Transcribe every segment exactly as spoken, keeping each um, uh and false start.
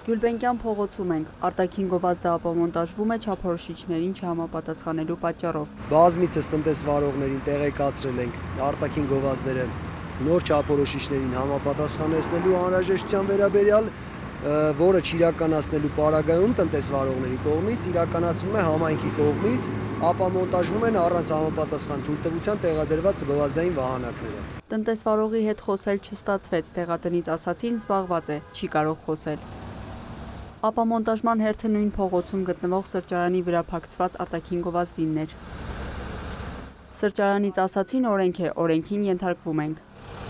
Գյուլբենկյան փողոցում ենք, արտաքին գովազդը ապամոնտաժվում է չափորոշիչներին չհամապատասխանելու պատճառով։ Բազմիցս տնտեսվարողներին տեղեկացրել ենք արտաքին գովազդները նոր չափորոշիչներին համապատասխանեցնելու անհրաժեշտության վերաբերյալ, որը չիրականացնելու պարագայում տնտեսվարողների կողմից իրականացվում է համայնքի կողմից, ապամոնտաժվում են առանց համապատասխան թույլտվության տեղադրված գովազդային վահանակները։ Տնտեսվարողի հետ խոսել չստացվեց, տեղատնից ասացին զբաղված է, չի կարող խոսել։ Ապամոնտաժման հերթը նույն փողոցում գտնվող սրճարանի վրա փակցված արտաքին գովազդինն էր։ Սրճարանից ասացին օրենք է, օրենքին ենթարկվում ենք։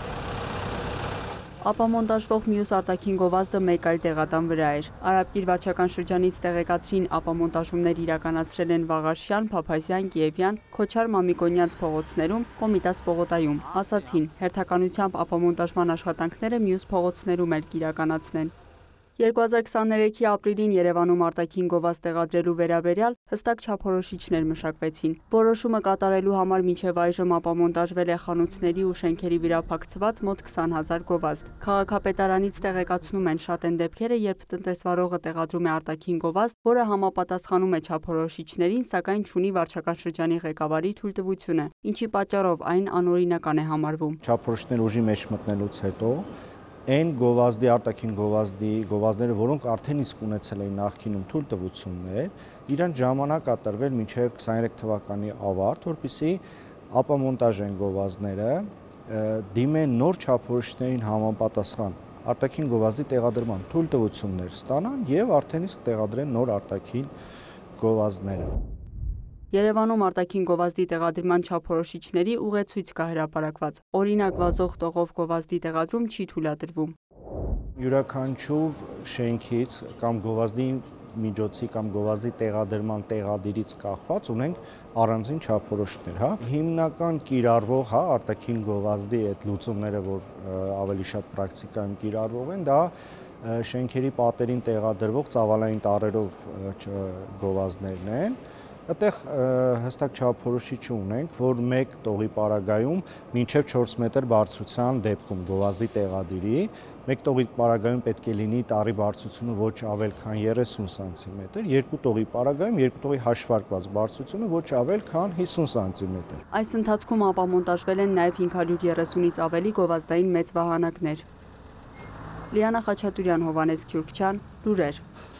Ապամոնտաժվող մյուս արտաքին գովազդը մեկ այլ տեղատան վրա էր։ Արաբկիր վարչական շրջանից տեղեկացրին ապամոնտաժումներ իրականացրել են Վաղարշյան, Փափազյան, Կիևյան, Քոչար Մամիկոնյանց փողոցներում, Կոմիտաս պողոտայում։ Ասացին, հերթականությամբ ապամոնտաժման աշխատանքները մյուս փողոցներում էլ կիրականացնեն։ երկու հազար քսաներեքի ապրիլին Երևանում արտաքին գովազդ տեղադրելու վերաբերյալ հստակ չափորոշիչներ մշակվեցին։ Որոշումը կատարելու համար մինչև այժմ ապամոնտաժվել է խանութների ու շենքերի վրա փակցված մոտ քսան հազար գովազդ։ Քաղաքապետարանից տեղեկացնում են, շատ են դեպքերը, երբ տնտեսվարողը տեղադրում է արտաքին գովազդ, որը համապատասխանում է չափորոշիչներին, սակայն չունի վարչական շրջանի ղեկավարի թույլտվությունը, ինչի պատճառով այն անօրինական է համարվում։ Չափորոշիչներ ուժի մեջ մտնելուց հետո այն գովազդի արտաքին գովազդի գովազդները, որոնք արդեն իսկ ունեցել էին նախկինում թույլտվություններ, իրենց ժամանակ կատարվել մինչև քսաներեք թվականի ավարտ, որպեսզի ապամոնտաժեն գովազդները, դիմեն նոր չափորոշիչներին համապատասխան արտաքին գովազդի տեղադրման թույլտվություններ ստանան եւ արդեն իսկ տեղադրեն նոր արտաքին գովազդները։ Երևանում արտաքին գովազդի տեղադրման չափորոշիչների ուղեցույց կա հրապարակված։ Օրինակ, վազող տողով գովազդի տեղադրում չի թույլատրվում։ Յուրաքանչյուր շենքից կամ գովազդի միջոցի կամ գովազդի տեղադրման տեղադիրից կախված ունենք առանձին չափորոշիչներ, հա։ Հիմնական կիրառվող, հա, արտաքին գովազդի այդ լուծումները, որ ավելի շատ պրակտիկայում կիրառվող են, դա շենքերի պատերին տեղադրվող ծավալային տարրերով գովազդներն են։ Այդտեղ հստակ չափորոշիչ ունենք, որ մեկ տողի պարագայում մինչև չորս մետր բարձրության դեպքում գովազդի տեղադիրի, մեկ տողի պարագայում պետք է լինի տարի բարձրությունը ոչ ավել քան երեսուն սանտիմետր, երկու տողի պարագայում երկու տողի հաշվարկված բարձրությունը ոչ ավել քան հիսուն սանտիմետր։ Այս ընթացքում ապամոնտաժվել են նաև հինգ հարյուր երեսունից ավելի գովազդային մեծ վահանակներ։ Լիանա Խաչատուրյան, Հովհաննես Քյուրքչյան, լուրեր։